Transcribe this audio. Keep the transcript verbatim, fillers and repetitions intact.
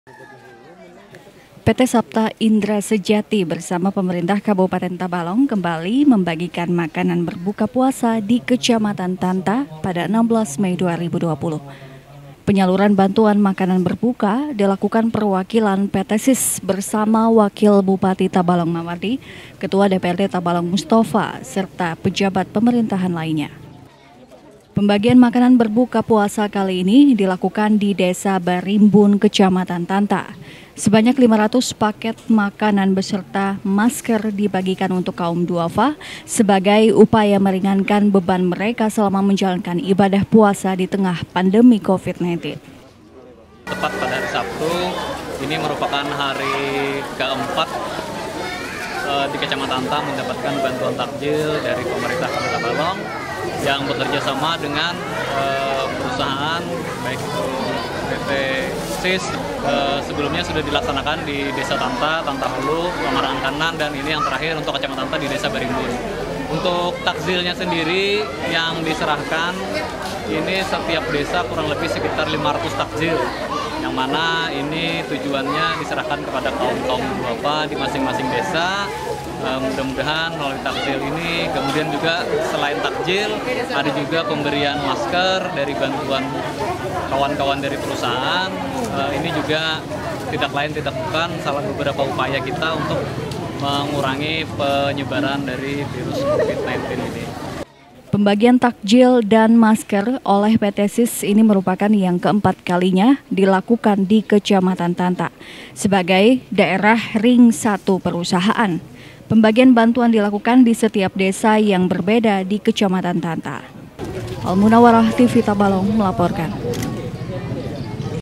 P T Sabta Indra Sejati bersama pemerintah Kabupaten Tabalong kembali membagikan makanan berbuka puasa di Kecamatan Tanta pada enam belas Mei dua ribu dua puluh. Penyaluran bantuan makanan berbuka dilakukan perwakilan P T S I S bersama Wakil Bupati Tabalong Mawardi, Ketua D P R D Tabalong Mustafa, serta pejabat pemerintahan lainnya. Pembagian makanan berbuka puasa kali ini dilakukan di Desa Barimbun, Kecamatan Tanta. Sebanyak lima ratus paket makanan beserta masker dibagikan untuk kaum duafa sebagai upaya meringankan beban mereka selama menjalankan ibadah puasa di tengah pandemi covid sembilan belas. Tepat pada hari Sabtu, ini merupakan hari keempat eh, di Kecamatan Tanta mendapatkan bantuan takjil dari pemerintah Kota Tabalong yang bekerja sama dengan eh, perusahaan baik itu P T S I S. Eh, sebelumnya sudah dilaksanakan di Desa Tanta, Tanta Hulu, Pemarangan Kanan, dan ini yang terakhir untuk Kecamatan Tanta di Desa Barimbun. Untuk takjilnya sendiri yang diserahkan ini setiap desa kurang lebih sekitar lima ratus takjil, yang mana ini tujuannya diserahkan kepada kaum-kaum duafa di masing-masing desa. Uh, mudah-mudahan melalui takjil ini, kemudian juga selain takjil ada juga pemberian masker dari bantuan kawan-kawan dari perusahaan. Uh, ini juga tidak lain tidak bukan salah beberapa upaya kita untuk mengurangi penyebaran dari virus covid sembilan belas ini. Pembagian takjil dan masker oleh P T S I S ini merupakan yang keempat kalinya dilakukan di Kecamatan Tanta sebagai daerah ring satu perusahaan. Pembagian bantuan dilakukan di setiap desa yang berbeda di Kecamatan Tanta. Al Munawarah T V Tabalong melaporkan.